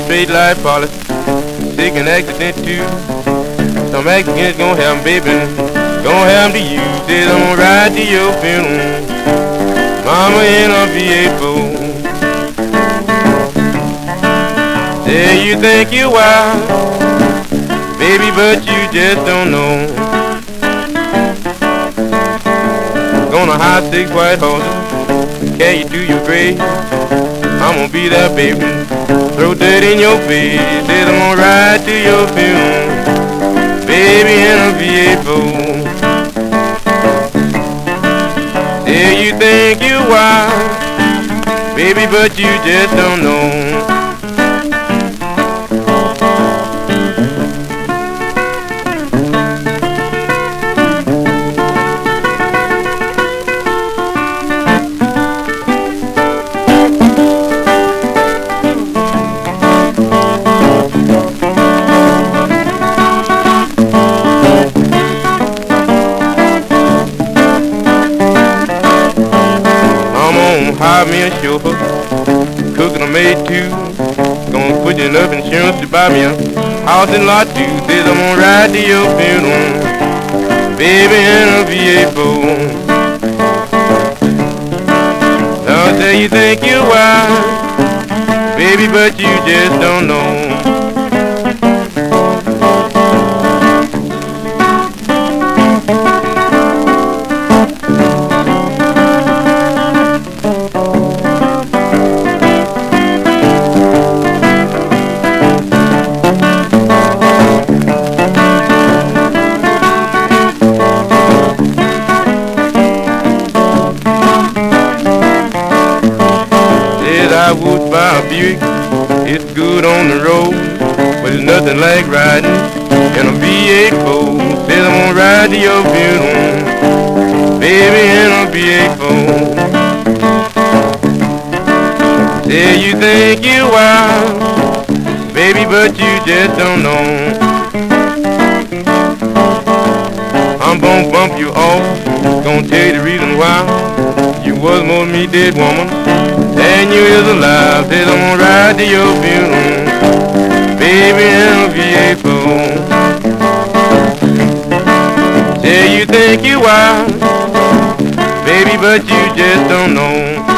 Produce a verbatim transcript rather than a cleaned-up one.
straight life policy. Sick and accident too. Some accidents gonna happen, baby. Gonna happen to you. Says I'm gonna ride to your funeral. Mama in a V eight boat. Say you think you're wild, baby, but you just don't know. Gonna hire six white horses, carry you to your grave. I'm gonna be there, baby. Throw dirt in your face. Said I'm gonna ride to your funeral, baby, in a V eight boat. Say you think you're wild, baby, but you just don't know. Hire me a chauffeur, cooking a maid too. Gonna put you enough insurance to buy me a house and lot too. Says I'm gonna ride to your funeral, baby, in a V eight boat. Now say you think you're wild, baby, but you just don't know. I would buy a Buick, it's good on the road, but it's nothing like riding in a V eight boat. Says I'm gonna ride to your funeral, baby, in a V eight boat. Say you think you're wild, baby, but you just don't know. I'm gonna bump you off, gonna tell you the reason why. You was more than me dead, woman, and you is alive. Says I'm gonna ride to your funeral, baby, in a V eight boat. Say you think you wild, baby, but you just don't know.